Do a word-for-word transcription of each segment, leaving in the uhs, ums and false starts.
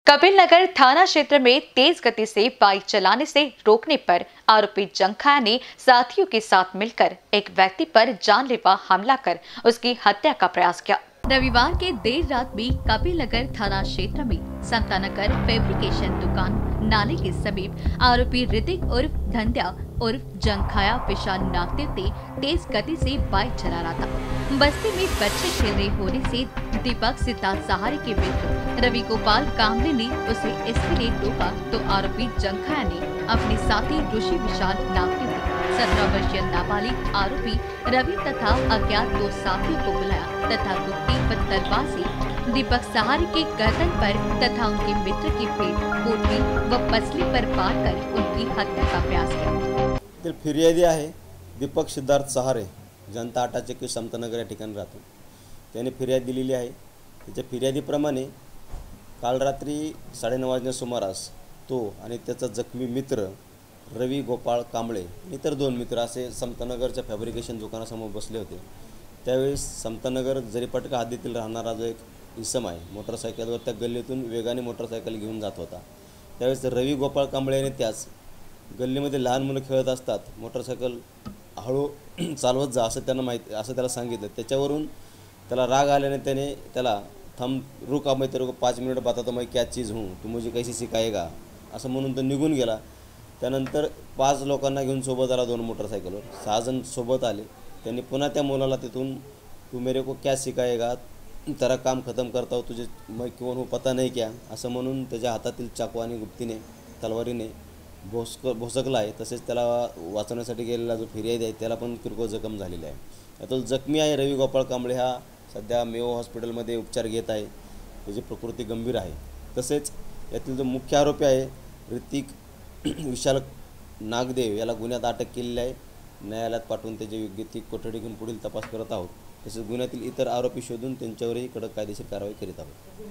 कपिल नगर थाना क्षेत्र में तेज गति से बाइक चलाने से रोकने पर आरोपी जंखाया ने साथियों के साथ मिलकर एक व्यक्ति पर जानलेवा हमला कर उसकी हत्या का प्रयास किया। रविवार के देर रात में कपिल नगर थाना क्षेत्र में समतानगर फैब्रिकेशन दुकान नाले के समीप आरोपी ऋतिक उर्फ धंध्या उर्फ जंखाया विशाल नागदेव तेज गति से बाइक चला रहा था। बस्ती में बच्चे खेल रहे होने से दीपक सिद्धार्थ सहारे के मित्र रवि गोपाल कामले ने उसे इसके लिए टोका तो आरोपी जंखाया ने अपने साथी ऋषि विशाल नागदेव सत्रह वर्षीय नाबालिग आरोपी रवि तथा अज्ञात दो साथियों को बुलाया तथा गुप्ती व तलवार से दीपक सहारे के गर्दन पर तथा उनके मित्र की पेट, पोटली व पसली पर वार कर उनकी हत्या का प्रयास किया। फिर्यादी आहे दीपक सिद्धार्थ सहारे, जनता आटा चक्की समतानगर या ठिकाणी राहतो। त्याने फिर्याद दिलेली आहे। त्याच्या फिर्यादीप्रमाणे काल रात्री साडेनऊ वाजण्या सुमारास तो आणि त्याचा जखमी मित्र रवि गोपाळ कांबळे इतर दोन मित्र असे समतानगरच्या फॅब्रिकेशन दुकानासमोर बसले होते। त्यावेळेस समतानगर जरीपटका हद्दीतील राहणारा जो एक इसम आहे मोटरसायकलवर त्या गल्लीतून वेगाने मोटरसायकल घेऊन जात होता। त्यावेळेस रवि गोपाळ कांबळे यांनी त्याच गल्लीमध्ये लहान मुलं खेळत असतात, मोटरसायकल हळू चालवत जा असं त्यांना माहिती असं त्याला सांगितलं। त्याच्यावरून त्याला राग आल्याने त्याने त्याला थम रुक अब मैं तेरे को पाच मिनट बताता मैं क्या चीज़ हूँ, तू मुझे कैसे सिखाएगा असं म्हणून तो निघून गेला। त्यानंतर पाच लोकांना घेऊन सोबत आला, दोन मोटरसायकलवर सहा जण सोबत आले। त्यांनी पुन्हा त्या मुलाला तिथून तू मेरे को क्या सिखाएगा, तेरा काम खत्म करता हूँ, तुझे मैं कौन हूँ पता नहीं क्या असं म्हणून त्याच्या हातातील चाकू आणि गुप्तीने तलवारीने भोसक भोसकला आहे। तसेच त्याला वाचवण्यासाठी गेलेला जो फिर्यादी आहे त्याला पण किरकोळ जखम झालेली आहे। यातून जखमी आहे रवि गोपाळ कांबळे हा सध्या मेओ हॉस्पिटलमध्ये उपचार घेत आहे, त्याची प्रकृती गंभीर आहे। तसेच यातील जो मुख्य आरोपी आहे ऋतिक विशाल नागदेव याला गुन्ह्यात अटक केलेली आहे। न्यायालयात पाठवून त्याची योग्य ती कोठडी घेऊन पुढील तपास करत आहोत। तसेच गुन्ह्यातील इतर आरोपी शोधून त्यांच्यावरही कडक कायदेशीर कारवाई करीत आहोत।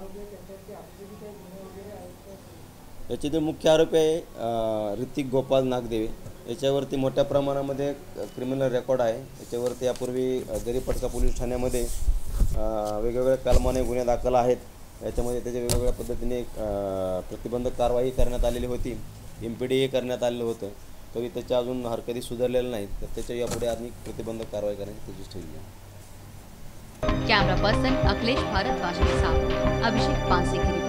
याचे जे मुख्य आरोपी आहे ऋतिक गोपाल नागदेव याच्यावरती मोठ्या प्रमाणामध्ये क्रिमिनल रेकॉर्ड आहे। याच्यावरती यापूर्वी जरीपटका पोलीस ठाण्यामध्ये वेगवेगळ्या कलमाने गुन्हे दाखल आहेत। याच्यामध्ये त्याच्या वेगवेगळ्या पद्धतीने प्रतिबंधक कारवाई करण्यात आलेली होती, एम पी डी ए करण्यात आलेलं होतं, तरी त्याच्या अजून हरकती सुधारलेल्या नाहीत, तर त्याच्या यापुढे अधिक प्रतिबंधक कारवाई करण्याची त्याची ठरली आहे। कैमरा पर्सन अखिलेश भारद्वाज के साथ अभिषेक पांसे की